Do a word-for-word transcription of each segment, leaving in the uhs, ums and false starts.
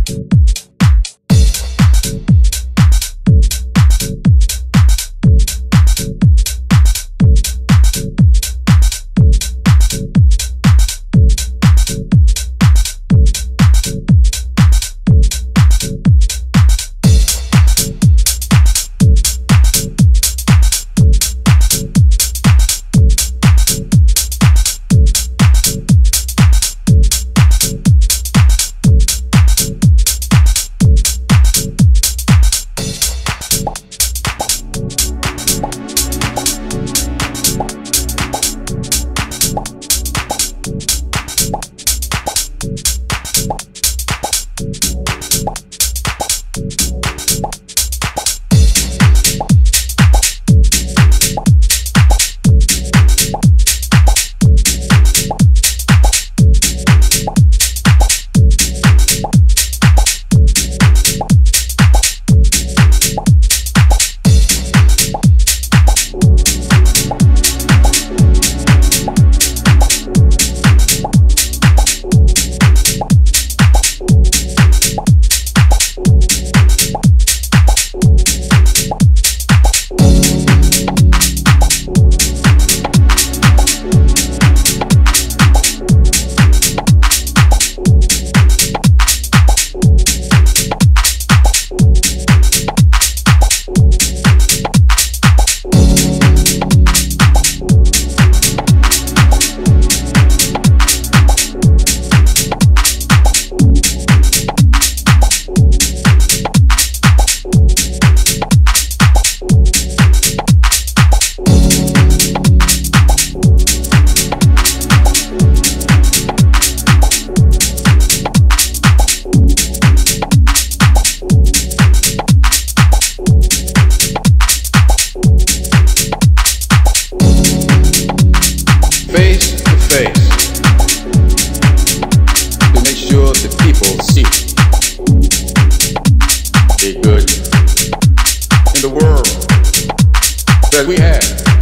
that we have,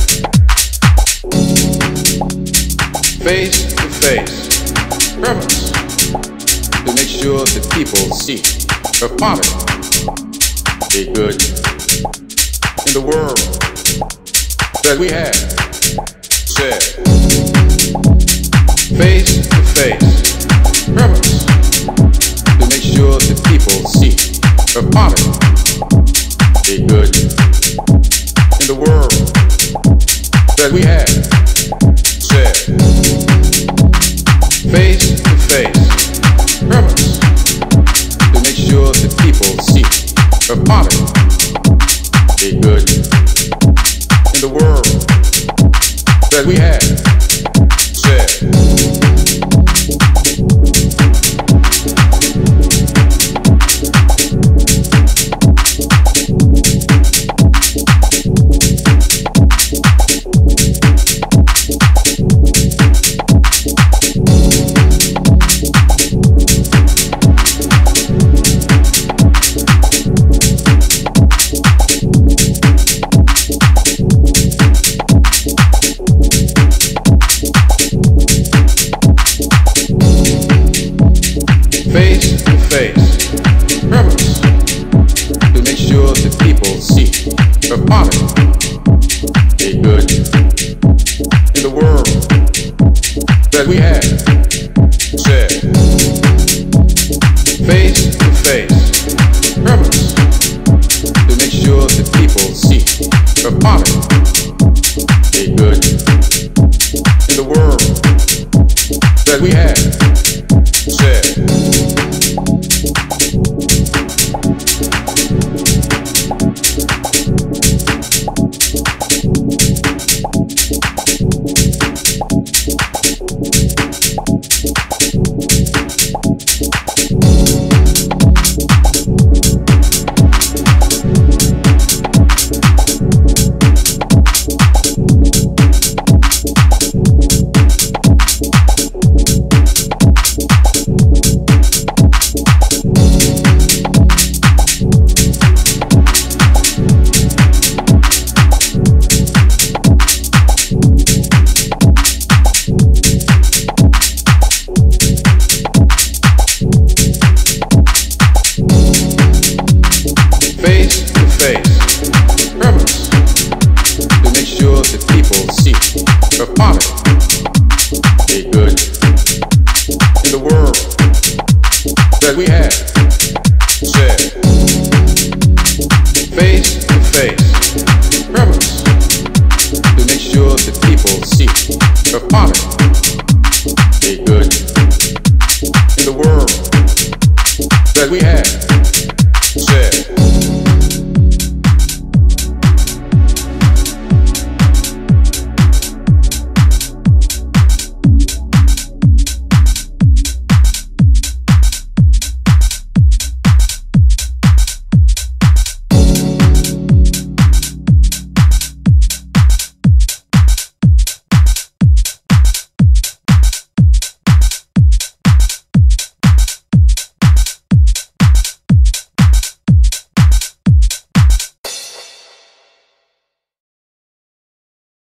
face to face, premise, to make sure that people see the quality, the good in the world that we have, said, face to face, premise, to make sure that people see the quality, the good in the world that we have, said, face to face, premise, to make sure that people see the quality, the good in the world that we have, said. Face to face, premise, to make sure that people see the quality, the good in the world that we have, said. Face to face, premise, to make sure that people see the quality, the good in the world that we have, said. interface, purpose, to make sure that people see the folly, the good in the world that we have.